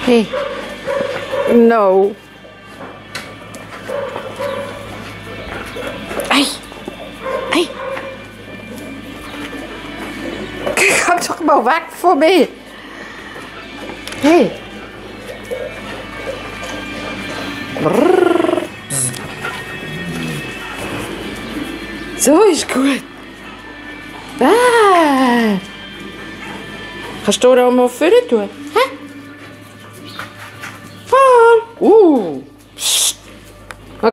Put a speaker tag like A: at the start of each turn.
A: Hey. No. Ei. Ei. Komm doch mal weg von mir. Hey. Brrr. So ist gut. Ah. Kannst du da mal vorne tun? Hä? Paul.